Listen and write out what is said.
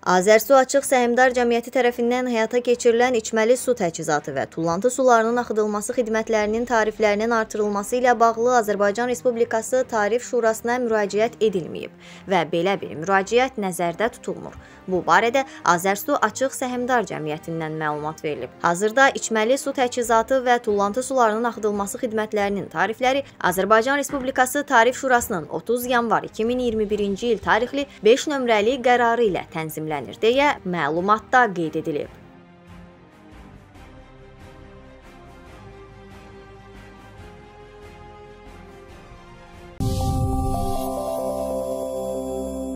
Azərsu Açıq Səhmdar Cəmiyyəti tərəfindən həyata keçirilən içməli su təchizatı və tullantı sularının axıdılması xidmətlərinin tariflərinin artırılması ilə bağlı Azərbaycan Respublikası Tarif Şurasına müraciət edilməyib və belə bir müraciət nəzərdə tutulmur. Bu barədə Azərsu Açıq Səhmdar Cəmiyyətindən məlumat verilib. Hazırda içməli su təchizatı və tullantı sularının axıdılması xidmətlərinin tarifləri Azərbaycan Respublikası Tarif Şurasının 30 yanvar 2021-ci il tarixli 5 nömrəli qərarı ilə tənzimlənir deyə məlumatda qeyd edilib.